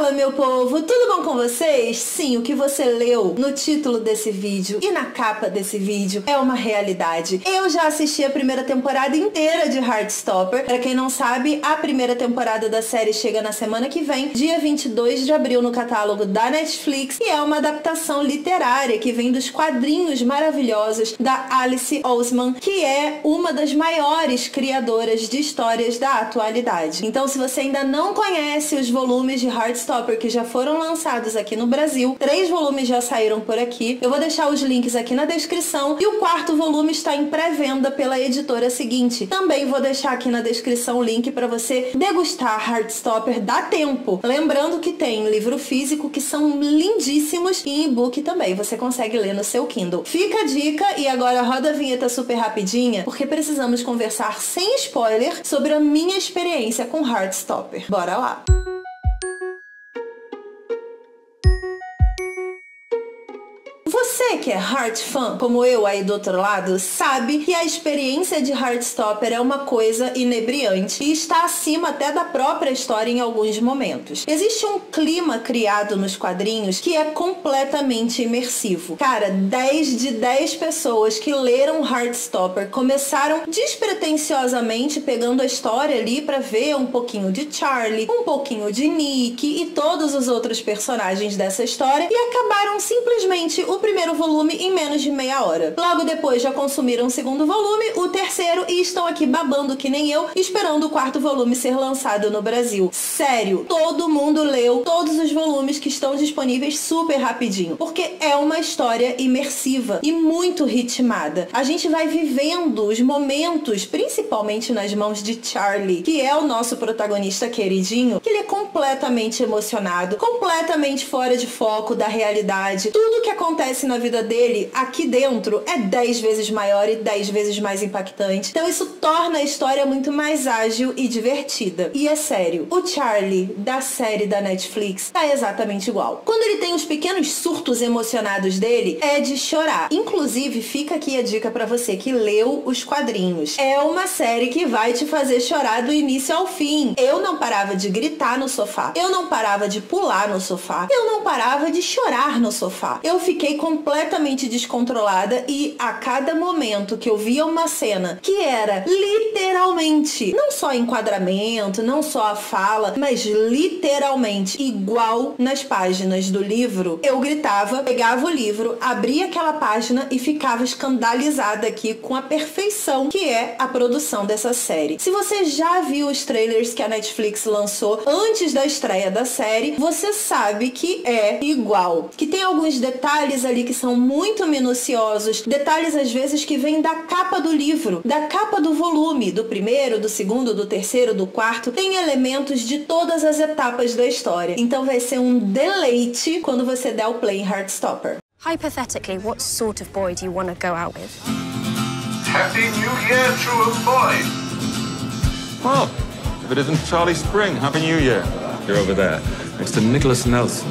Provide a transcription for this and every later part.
Fala, meu povo, tudo bom com vocês? Sim, o que você leu no título desse vídeo e na capa desse vídeo é uma realidade. Eu já assisti a primeira temporada inteira de Heartstopper. Pra quem não sabe, a primeira temporada da série chega na semana que vem, dia 22 de abril, no catálogo da Netflix, e é uma adaptação literária que vem dos quadrinhos maravilhosos da Alice Oseman, que é uma das maiores criadoras de histórias da atualidade. Então, se você ainda não conhece os volumes de Heartstopper que já foram lançados aqui no Brasil, 3 volumes já saíram por aqui, eu vou deixar os links aqui na descrição, e o 4º volume está em pré-venda pela editora seguinte. Também vou deixar aqui na descrição o link para você degustar Heartstopper. Dá tempo. Lembrando que tem livro físico, que são lindíssimos, e e-book também, você consegue ler no seu Kindle. Fica a dica, e agora roda a vinheta super rapidinha, porque precisamos conversar sem spoiler sobre a minha experiência com Heartstopper. Bora lá! Você que é Heart Fan, como eu aí do outro lado, sabe que a experiência de Heartstopper é uma coisa inebriante e está acima até da própria história em alguns momentos. Existe um clima criado nos quadrinhos que é completamente imersivo. Cara, 10 de 10 pessoas que leram Heartstopper começaram despretensiosamente pegando a história ali para ver um pouquinho de Charlie, um pouquinho de Nick e todos os outros personagens dessa história, e acabaram simplesmente o primeiro volume em menos de meia hora. Logo depois já consumiram o segundo volume, o terceiro, e estão aqui babando que nem eu, esperando o 4º volume ser lançado no Brasil. Sério, todo mundo leu todos os volumes que estão disponíveis super rapidinho, porque é uma história imersiva e muito ritmada. A gente vai vivendo os momentos, principalmente nas mãos de Charlie, que é o nosso protagonista queridinho, que ele é completamente emocionado, completamente fora de foco da realidade. Tudo que acontece na vida dele, aqui dentro, é 10 vezes maior e 10 vezes mais impactante. Então isso torna a história muito mais ágil e divertida. E é sério, o Charlie da série da Netflix tá exatamente igual. Quando ele tem os pequenos surtos emocionados dele, é de chorar. Inclusive, fica aqui a dica pra você que leu os quadrinhos. É uma série que vai te fazer chorar do início ao fim. Eu não parava de gritar no sofá. Eu não parava de pular no sofá. Eu não parava de chorar no sofá. Eu fiquei completamente descontrolada, e a cada momento que eu via uma cena que era literalmente, não só enquadramento, não só a fala, mas literalmente igual nas páginas do livro, eu gritava, pegava o livro, abria aquela página e ficava escandalizada aqui com a perfeição que é a produção dessa série. Se você já viu os trailers que a Netflix lançou antes da estreia da série, você sabe que é igual, que tem alguns detalhes ali que são muito minuciosos, detalhes às vezes que vêm da capa do livro, da capa do volume, do primeiro, do segundo, do terceiro, do 4º, tem elementos de todas as etapas da história. Então vai ser um deleite quando você der o play em Heartstopper. Hypothetically, what sort of boy do you want to go out with? Happy New Year, true boy! Well, if it isn't Charlie Spring, Happy New Year. You're over there, next to Nicholas Nelson.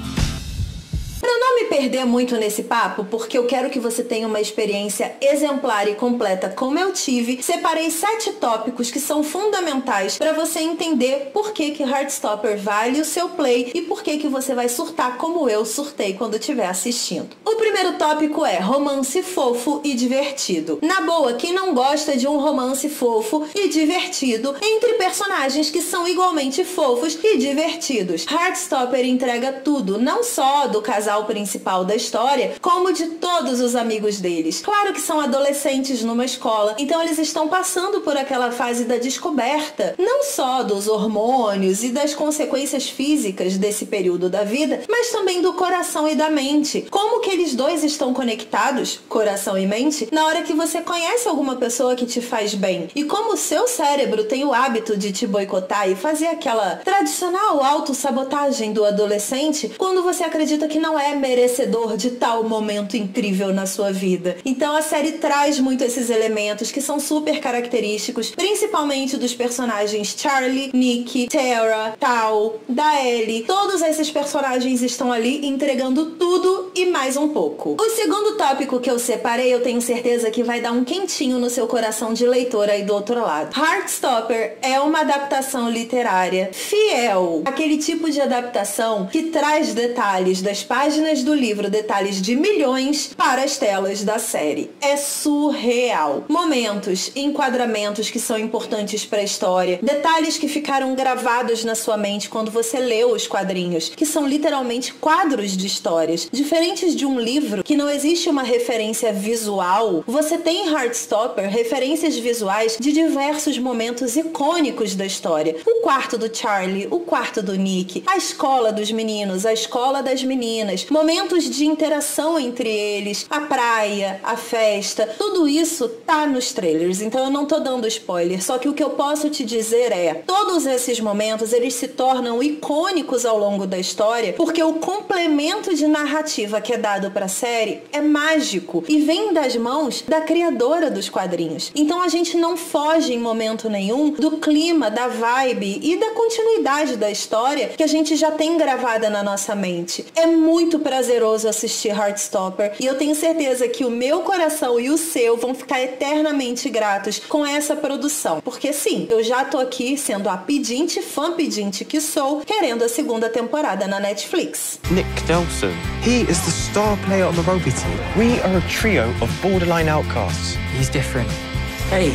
Perder muito nesse papo, porque eu quero que você tenha uma experiência exemplar e completa como eu tive, separei 7 tópicos que são fundamentais para você entender por que Heartstopper vale o seu play e por que você vai surtar como eu surtei quando estiver assistindo. O primeiro tópico é romance fofo e divertido. Na boa, quem não gosta de um romance fofo e divertido entre personagens que são igualmente fofos e divertidos? Heartstopper entrega tudo, não só do casal principal da história, como de todos os amigos deles. Claro que são adolescentes numa escola, então eles estão passando por aquela fase da descoberta, não só dos hormônios e das consequências físicas desse período da vida, mas também do coração e da mente. Como que eles dois estão conectados, coração e mente, na hora que você conhece alguma pessoa que te faz bem, e como o seu cérebro tem o hábito de te boicotar e fazer aquela tradicional autossabotagem do adolescente quando você acredita que não é merecedor merecedor de tal momento incrível na sua vida. Então a série traz muito esses elementos que são super característicos, principalmente dos personagens Charlie, Nick, Tara, Tal, Daeli. Todos esses personagens estão ali entregando tudo e mais um pouco. O segundo tópico que eu separei, eu tenho certeza que vai dar um quentinho no seu coração de leitor aí do outro lado. Heartstopper é uma adaptação literária fiel, aquele tipo de adaptação que traz detalhes das páginas do livro, detalhes de milhões para as telas da série. É surreal. Momentos, enquadramentos que são importantes para a história, detalhes que ficaram gravados na sua mente quando você leu os quadrinhos, que são literalmente quadros de histórias. Diferentes de um livro que não existe uma referência visual, você tem em Heartstopper referências visuais de diversos momentos icônicos da história. O quarto do Charlie, o quarto do Nick, a escola dos meninos, a escola das meninas, momentos de interação entre eles, a praia, a festa, tudo isso tá nos trailers, então eu não tô dando spoiler, só que o que eu posso te dizer é, todos esses momentos, eles se tornam icônicos ao longo da história, porque o complemento de narrativa que é dado pra série é mágico e vem das mãos da criadora dos quadrinhos. Então a gente não foge em momento nenhum do clima, da vibe e da continuidade da história que a gente já tem gravada na nossa mente. É muito prazeroso assistir Heartstopper e eu tenho certeza que o meu coração e o seu vão ficar eternamente gratos com essa produção. Porque sim, eu já tô aqui sendo a pedinte, fã pedinte que sou, querendo a segunda temporada na Netflix. Nick Nelson. He is the star player on the rugby team. We are a trio of borderline outcasts. He's different. Hey.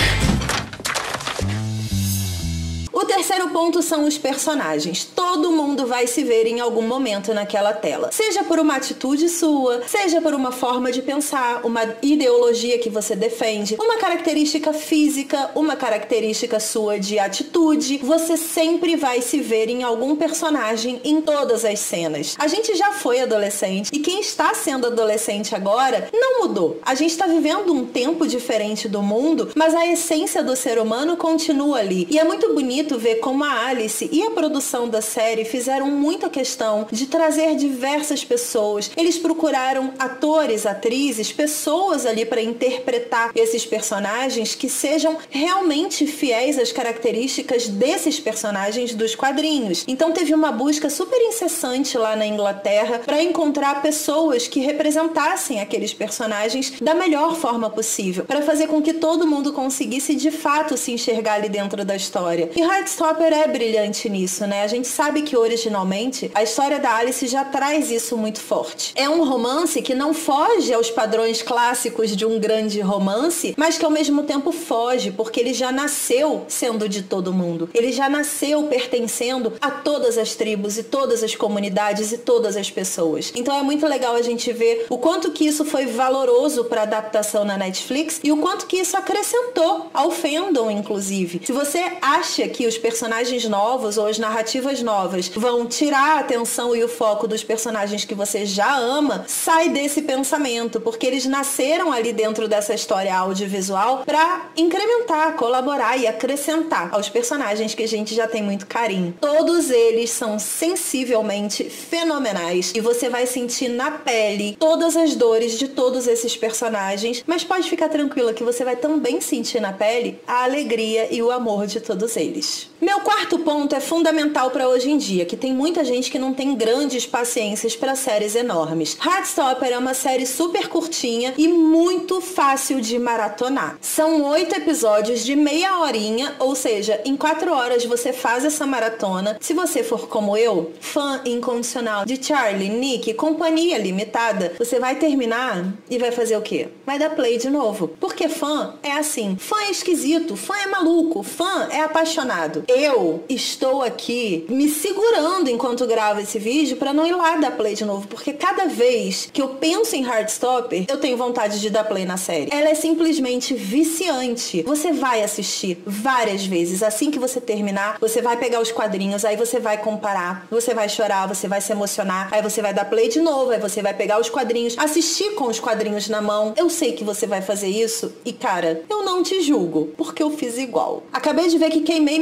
O terceiro ponto são os personagens. Todo mundo vai se ver em algum momento naquela tela. Seja por uma atitude sua, seja por uma forma de pensar, uma ideologia que você defende, uma característica física, uma característica sua de atitude. Você sempre vai se ver em algum personagem em todas as cenas. A gente já foi adolescente e quem está sendo adolescente agora não mudou. A gente está vivendo um tempo diferente do mundo, mas a essência do ser humano continua ali. E é muito bonito ver como a Alice e a produção da série fizeram muita questão de trazer diversas pessoas. Eles procuraram atores, atrizes, pessoas ali para interpretar esses personagens que sejam realmente fiéis às características desses personagens dos quadrinhos. Então teve uma busca super incessante lá na Inglaterra para encontrar pessoas que representassem aqueles personagens da melhor forma possível, para fazer com que todo mundo conseguisse de fato se enxergar ali dentro da história. E Heartstopper é brilhante nisso, né? A gente sabe que originalmente a história da Alice já traz isso muito forte. É um romance que não foge aos padrões clássicos de um grande romance, mas que ao mesmo tempo foge, porque ele já nasceu sendo de todo mundo. Ele já nasceu pertencendo a todas as tribos e todas as comunidades e todas as pessoas. Então é muito legal a gente ver o quanto que isso foi valoroso para adaptação na Netflix e o quanto que isso acrescentou ao fandom, inclusive. Se você acha que os personagens novos ou as narrativas novas vão tirar a atenção e o foco dos personagens que você já ama, sai desse pensamento, porque eles nasceram ali dentro dessa história audiovisual para incrementar, colaborar e acrescentar aos personagens que a gente já tem muito carinho. Todos eles são sensivelmente fenomenais e você vai sentir na pele todas as dores de todos esses personagens, mas pode ficar tranquila que você vai também sentir na pele a alegria e o amor de todos eles. Meu quarto ponto é fundamental para hoje em dia, que tem muita gente que não tem grandes paciências para séries enormes. Heartstopper é uma série super curtinha e muito fácil de maratonar. São 8 episódios de meia horinha, ou seja, em 4 horas você faz essa maratona. Se você for como eu, fã incondicional de Charlie, Nick, Companhia Limitada, você vai terminar e vai fazer o quê? Vai dar play de novo. Porque fã é assim. Fã é esquisito, fã é maluco, fã é apaixonado. Eu estou aqui me segurando enquanto gravo esse vídeo para não ir lá dar play de novo, porque cada vez que eu penso em Heartstopper, eu tenho vontade de dar play na série. Ela é simplesmente viciante. Você vai assistir várias vezes. Assim que você terminar, você vai pegar os quadrinhos, aí você vai comparar, você vai chorar, você vai se emocionar, aí você vai dar play de novo, aí você vai pegar os quadrinhos, assistir com os quadrinhos na mão. Eu sei que você vai fazer isso e, cara, eu não te julgo, porque eu fiz igual. Acabei de ver que queimei minha própria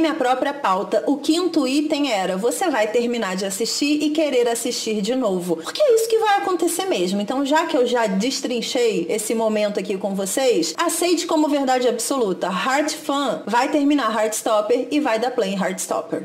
própria pauta, o quinto item era: você vai terminar de assistir e querer assistir de novo. Porque é isso que vai acontecer mesmo. Então, já que eu já destrinchei esse momento aqui com vocês, aceite como verdade absoluta. Heart Fan vai terminar Heartstopper e vai dar play em Heartstopper.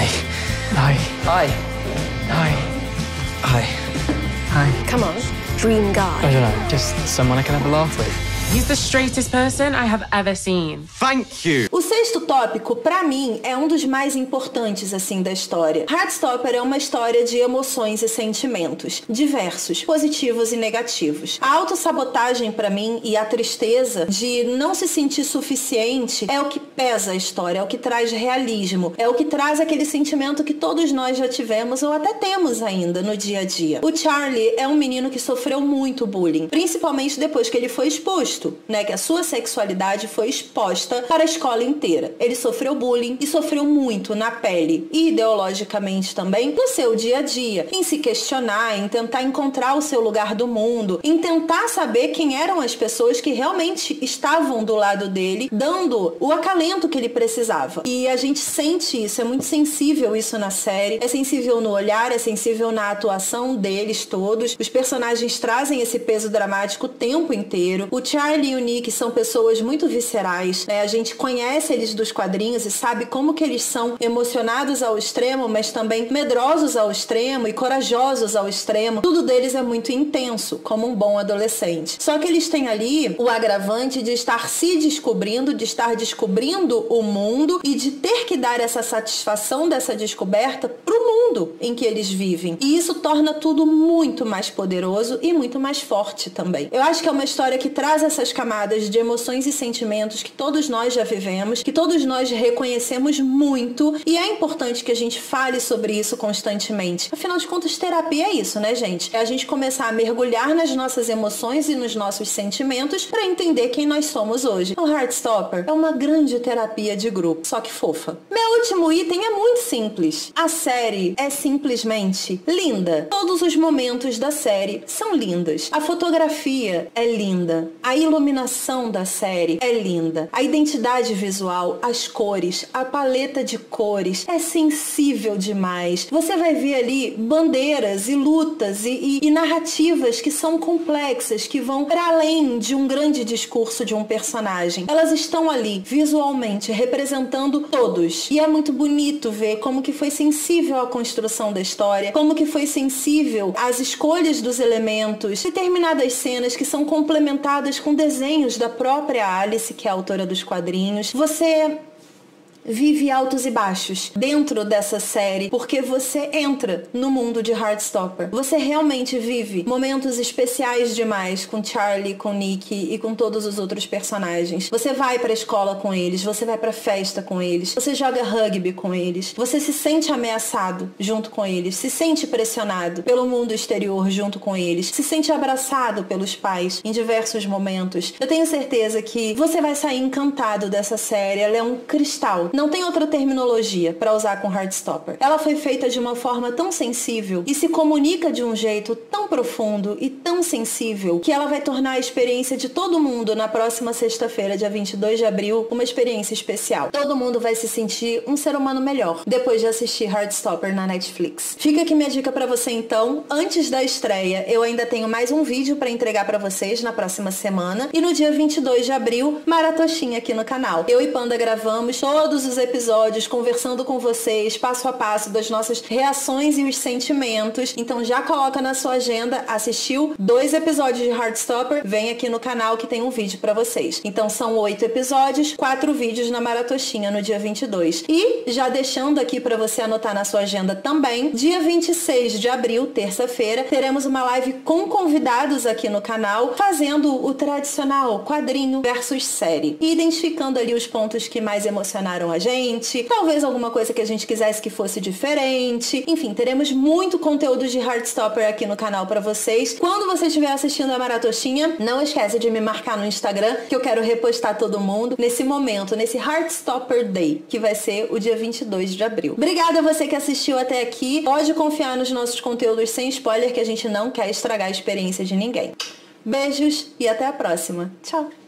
Hi. Come on, dream guy. I don't know, just someone I can have a laugh with. He's the straightest person I have ever seen. Thank you. O sexto tópico, pra mim, é um dos mais importantes, assim, da história. Heartstopper é uma história de emoções e sentimentos, diversos, positivos e negativos. A autossabotagem, pra mim, e a tristeza de não se sentir suficiente é o que pesa a história, é o que traz realismo, é o que traz aquele sentimento que todos nós já tivemos ou até temos ainda no dia a dia. O Charlie é um menino que sofreu muito bullying, principalmente depois que ele foi exposto, né, que a sua sexualidade foi exposta para a escola inteira. Ele sofreu bullying e sofreu muito na pele e ideologicamente também no seu dia a dia, em se questionar, em tentar encontrar o seu lugar do mundo, em tentar saber quem eram as pessoas que realmente estavam do lado dele, dando o acalento que ele precisava. E a gente sente isso, é muito sensível isso na série, é sensível no olhar, é sensível na atuação deles todos. Os personagens trazem esse peso dramático o tempo inteiro. O Charlie e o Nick são pessoas muito viscerais, né? A gente conhece eles dos quadrinhos e sabe como que eles são emocionados ao extremo, mas também medrosos ao extremo e corajosos ao extremo. Tudo deles é muito intenso, como um bom adolescente. Só que eles têm ali o agravante de estar se descobrindo, de estar descobrindo o mundo e de ter que dar essa satisfação dessa descoberta pro mundo em que eles vivem. E isso torna tudo muito mais poderoso e muito mais forte também. Eu acho que é uma história que traz essas camadas de emoções e sentimentos que todos nós já vivemos, que todos nós reconhecemos muito, e é importante que a gente fale sobre isso constantemente. Afinal de contas, terapia é isso, né, gente? É a gente começar a mergulhar nas nossas emoções e nos nossos sentimentos para entender quem nós somos hoje. O Heartstopper é uma grande terapia de grupo, só que fofa. Meu último item é muito simples. A série é simplesmente linda. Todos os momentos da série são lindas. A fotografia é linda. A iluminação da série é linda. A identidade visual, as cores, a paleta de cores é sensível demais. Você vai ver ali bandeiras e lutas e narrativas que são complexas, que vão para além de um grande discurso de um personagem. Elas estão ali, visualmente, representando todos. E é muito bonito ver como que foi sensível à construção da história, como que foi sensível às escolhas dos elementos, determinadas cenas que são complementadas com desenhos da própria Alice, que é a autora dos quadrinhos. Você vive altos e baixos dentro dessa série, porque você entra no mundo de Heartstopper. Você realmente vive momentos especiais demais com Charlie, com Nick e com todos os outros personagens. Você vai pra escola com eles, você vai pra festa com eles, você joga rugby com eles, você se sente ameaçado junto com eles, se sente pressionado pelo mundo exterior junto com eles, se sente abraçado pelos pais em diversos momentos. Eu tenho certeza que você vai sair encantado dessa série. Ela é um cristal. Não tem outra terminologia para usar com Heartstopper. Ela foi feita de uma forma tão sensível e se comunica de um jeito tão profundo e tão sensível que ela vai tornar a experiência de todo mundo na próxima sexta-feira, dia 22 de abril, uma experiência especial. Todo mundo vai se sentir um ser humano melhor depois de assistir Heartstopper na Netflix. Fica aqui minha dica para você então. Antes da estreia, eu ainda tenho mais um vídeo para entregar para vocês na próxima semana e no dia 22 de abril, maratoshinha aqui no canal. Eu e Panda gravamos todos os episódios conversando com vocês passo a passo das nossas reações e os sentimentos. Então já coloca na sua agenda, assistiu 2 episódios de Heartstopper, vem aqui no canal que tem um vídeo pra vocês. Então são 8 episódios, 4 vídeos na maratoshinha no dia 22. E já deixando aqui pra você anotar na sua agenda também, dia 26 de abril, terça-feira, teremos uma live com convidados aqui no canal, fazendo o tradicional quadrinho versus série, e identificando ali os pontos que mais emocionaram a gente, talvez alguma coisa que a gente quisesse que fosse diferente. Enfim, teremos muito conteúdo de Heartstopper aqui no canal pra vocês. Quando você estiver assistindo a maratoshinha, não esquece de me marcar no Instagram, que eu quero repostar todo mundo nesse momento, nesse Heartstopper Day, que vai ser o dia 22 de abril. Obrigada a você que assistiu até aqui. Pode confiar nos nossos conteúdos sem spoiler, que a gente não quer estragar a experiência de ninguém. Beijos e até a próxima. Tchau!